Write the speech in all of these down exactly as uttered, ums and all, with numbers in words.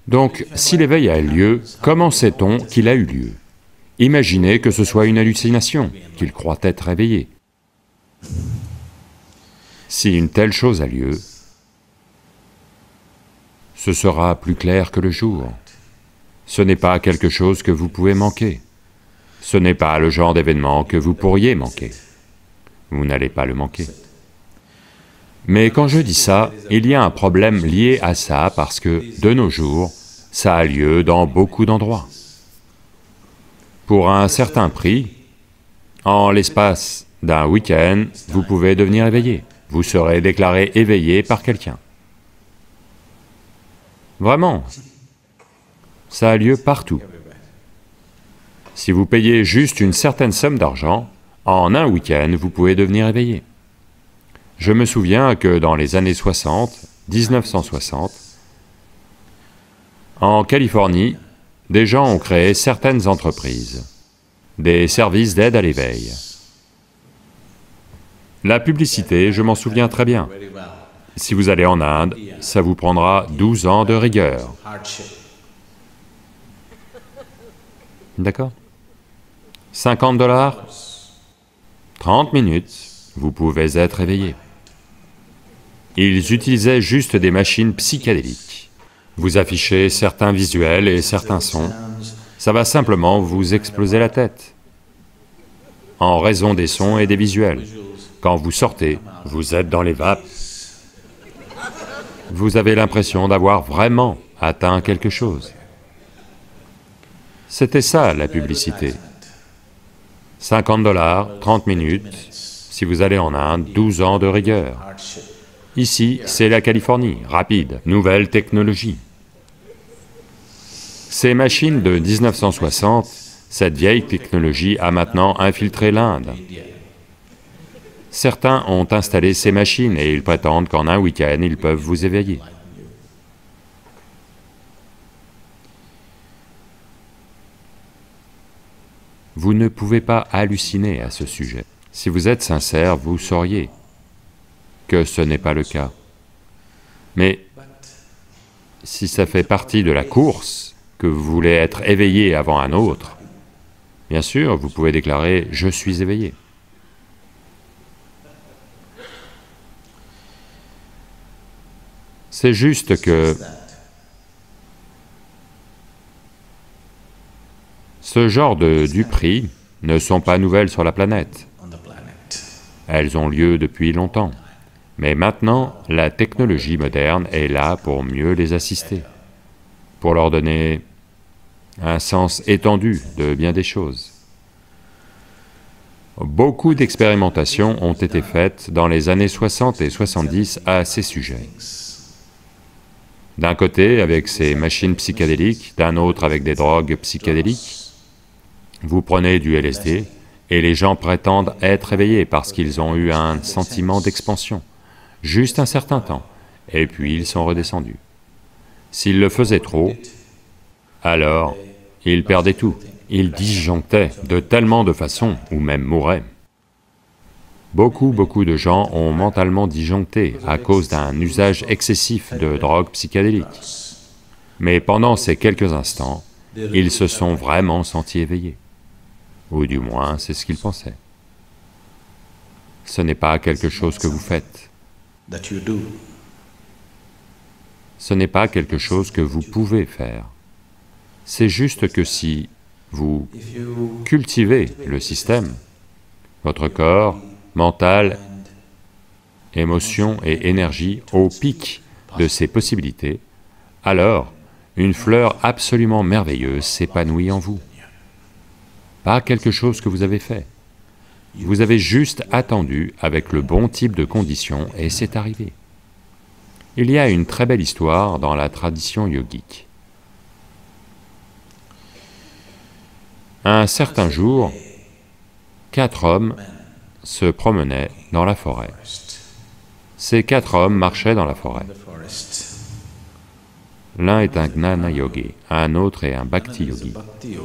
Donc, si l'éveil a lieu, comment sait-on qu'il a eu lieu? Imaginez que ce soit une hallucination, qu'il croit être éveillé. Si une telle chose a lieu, ce sera plus clair que le jour. Ce n'est pas quelque chose que vous pouvez manquer. Ce n'est pas le genre d'événement que vous pourriez manquer. Vous n'allez pas le manquer. Mais quand je dis ça, il y a un problème lié à ça parce que, de nos jours, ça a lieu dans beaucoup d'endroits. Pour un certain prix, en l'espace d'un week-end, vous pouvez devenir éveillé. Vous serez déclaré éveillé par quelqu'un. Vraiment, ça a lieu partout. Si vous payez juste une certaine somme d'argent, en un week-end, vous pouvez devenir éveillé. Je me souviens que dans les années soixante, mille neuf cent soixante, en Californie, des gens ont créé certaines entreprises, des services d'aide à l'éveil. La publicité, je m'en souviens très bien. Si vous allez en Inde, ça vous prendra douze ans de rigueur. D'accord? cinquante dollars, trente minutes, vous pouvez être éveillé. Ils utilisaient juste des machines psychédéliques. Vous affichez certains visuels et certains sons, ça va simplement vous exploser la tête, en raison des sons et des visuels. Quand vous sortez, vous êtes dans les vapes. Vous avez l'impression d'avoir vraiment atteint quelque chose. C'était ça la publicité. cinquante dollars, trente minutes, si vous allez en Inde, douze ans de rigueur. Ici, c'est la Californie, rapide, nouvelle technologie. Ces machines de mille neuf cent soixante, cette vieille technologie a maintenant infiltré l'Inde. Certains ont installé ces machines et ils prétendent qu'en un week-end, ils peuvent vous éveiller. Vous ne pouvez pas halluciner à ce sujet. Si vous êtes sincère, vous sauriez que ce n'est pas le cas. Mais si ça fait partie de la course, que vous voulez être éveillé avant un autre, bien sûr, vous pouvez déclarer « je suis éveillé ». C'est juste que ce genre de duperies ne sont pas nouvelles sur la planète. Elles ont lieu depuis longtemps. Mais maintenant, la technologie moderne est là pour mieux les assister, pour leur donner un sens étendu de bien des choses. Beaucoup d'expérimentations ont été faites dans les années soixante et soixante-dix à ces sujets. D'un côté avec ces machines psychédéliques, d'un autre avec des drogues psychédéliques. Vous prenez du L S D et les gens prétendent être éveillés parce qu'ils ont eu un sentiment d'expansion, juste un certain temps, et puis ils sont redescendus. S'ils le faisaient trop, alors ils perdaient tout, ils disjonctaient de tellement de façons, ou même mouraient. Beaucoup, beaucoup de gens ont mentalement disjoncté à cause d'un usage excessif de drogues psychédéliques. Mais pendant ces quelques instants, ils se sont vraiment sentis éveillés. Ou du moins, c'est ce qu'ils pensaient. Ce n'est pas quelque chose que vous faites. Ce n'est pas quelque chose que vous pouvez faire. C'est juste que si vous cultivez le système, votre corps, mental, émotion et énergie au pic de ses possibilités, alors une fleur absolument merveilleuse s'épanouit en vous. Pas quelque chose que vous avez fait. Vous avez juste attendu avec le bon type de conditions et c'est arrivé. Il y a une très belle histoire dans la tradition yogique. Un certain jour, quatre hommes se promenaient dans la forêt. Ces quatre hommes marchaient dans la forêt. L'un est un gnana yogi, un autre est un bhakti yogi,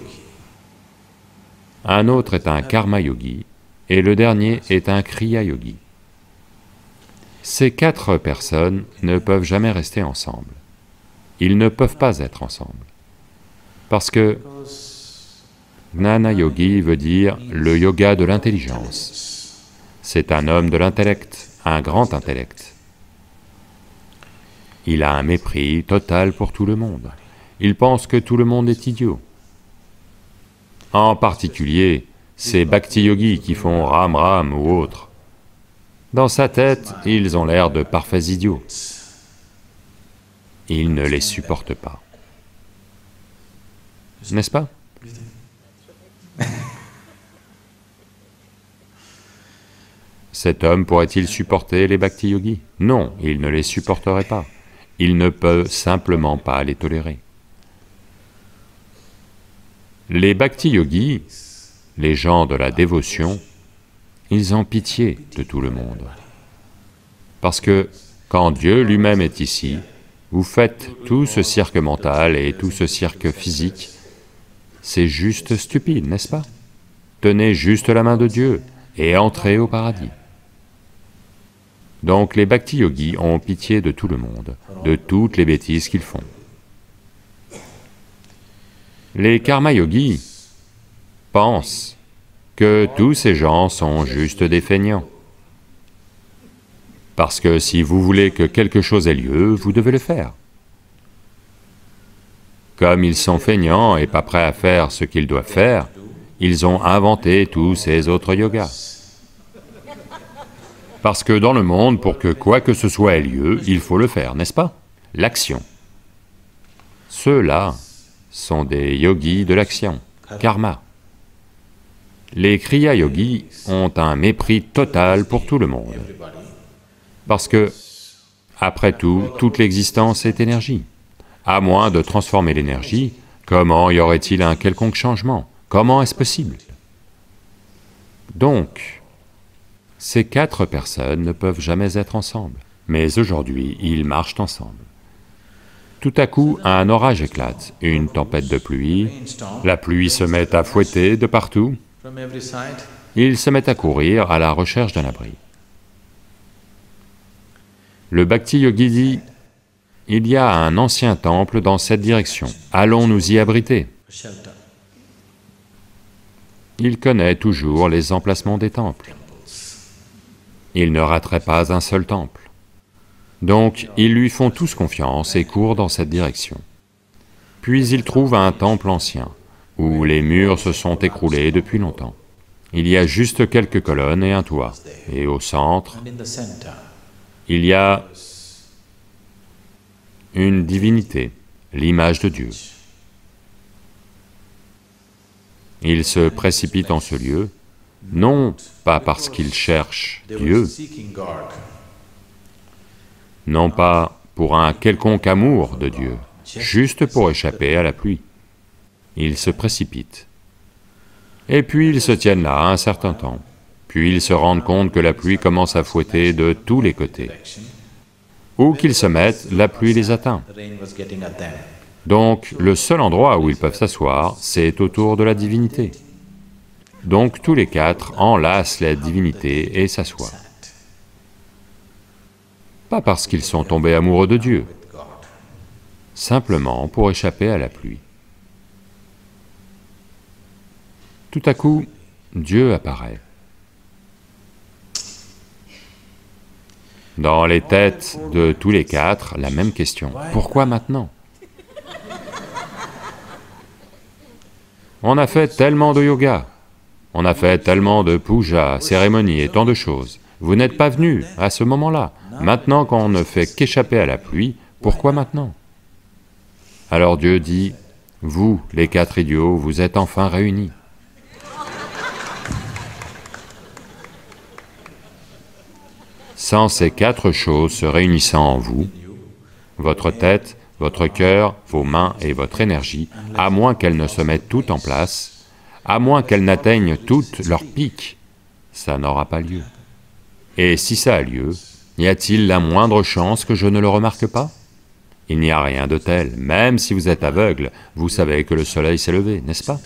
un autre est un karma yogi, et le dernier est un kriya yogi. Ces quatre personnes ne peuvent jamais rester ensemble. Ils ne peuvent pas être ensemble. Parce que Gnana Yogi veut dire le yoga de l'intelligence. C'est un homme de l'intellect, un grand intellect. Il a un mépris total pour tout le monde. Il pense que tout le monde est idiot. En particulier, ces bhakti yogis qui font Ram Ram ou autres. Dans sa tête, ils ont l'air de parfaits idiots. Il ne les supporte pas. N'est-ce pas? Cet homme pourrait-il supporter les bhakti yogis? Non, il ne les supporterait pas. Il ne peut simplement pas les tolérer. Les bhakti yogis, les gens de la dévotion, ils ont pitié de tout le monde. Parce que quand Dieu lui-même est ici, vous faites tout ce cirque mental et tout ce cirque physique, c'est juste stupide, n'est-ce pas? Tenez juste la main de Dieu et entrez au paradis. Donc les bhakti yogis ont pitié de tout le monde, de toutes les bêtises qu'ils font. Les karma yogis pensent que tous ces gens sont juste des feignants. Parce que si vous voulez que quelque chose ait lieu, vous devez le faire. Comme ils sont feignants et pas prêts à faire ce qu'ils doivent faire, ils ont inventé tous ces autres yogas. Parce que dans le monde, pour que quoi que ce soit ait lieu, il faut le faire, n'est-ce pas? L'action. Ceux-là sont des yogis de l'action, karma. Les kriya yogis ont un mépris total pour tout le monde. Parce que, après tout, toute l'existence est énergie. À moins de transformer l'énergie, comment y aurait-il un quelconque changement? Comment est-ce possible? Donc, ces quatre personnes ne peuvent jamais être ensemble, mais aujourd'hui, ils marchent ensemble. Tout à coup, un orage éclate, une tempête de pluie, la pluie se met à fouetter de partout, ils se mettent à courir à la recherche d'un abri. Le bhakti yogi dit, il y a un ancien temple dans cette direction, allons nous y abriter. Il connaît toujours les emplacements des temples. Il ne raterait pas un seul temple. Donc, ils lui font tous confiance et courent dans cette direction. Puis il trouve un temple ancien, où les murs se sont écroulés depuis longtemps. Il y a juste quelques colonnes et un toit, et au centre, il y a une divinité, l'image de Dieu. Il se précipite en ce lieu, non pas parce qu'il cherche Dieu, non pas pour un quelconque amour de Dieu, juste pour échapper à la pluie. Ils se précipitent. Et puis ils se tiennent là un certain temps, puis ils se rendent compte que la pluie commence à fouetter de tous les côtés. Où qu'ils se mettent, la pluie les atteint. Donc le seul endroit où ils peuvent s'asseoir, c'est autour de la divinité. Donc tous les quatre enlacent la divinité et s'assoient. Pas parce qu'ils sont tombés amoureux de Dieu, simplement pour échapper à la pluie. Tout à coup, Dieu apparaît. Dans les têtes de tous les quatre, la même question, pourquoi maintenant? On a fait tellement de yoga, on a fait tellement de puja, cérémonies et tant de choses. Vous n'êtes pas venus à ce moment-là. Maintenant qu'on ne fait qu'échapper à la pluie, pourquoi maintenant? Alors Dieu dit, vous, les quatre idiots, vous êtes enfin réunis. Sans ces quatre choses se réunissant en vous, votre tête, votre cœur, vos mains et votre énergie, à moins qu'elles ne se mettent toutes en place, à moins qu'elles n'atteignent toutes leur pic, ça n'aura pas lieu. Et si ça a lieu, y a-t-il la moindre chance que je ne le remarque pas? Il n'y a rien de tel, même si vous êtes aveugle, vous savez que le soleil s'est levé, n'est-ce pas?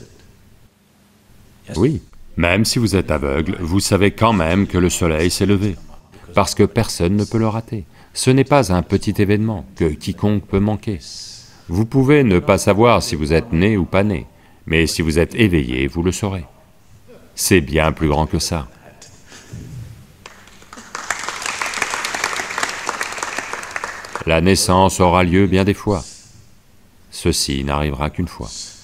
Oui, même si vous êtes aveugle, vous savez quand même que le soleil s'est levé, parce que personne ne peut le rater. Ce n'est pas un petit événement que quiconque peut manquer. Vous pouvez ne pas savoir si vous êtes né ou pas né, mais si vous êtes éveillé, vous le saurez. C'est bien plus grand que ça. La naissance aura lieu bien des fois. Ceci n'arrivera qu'une fois.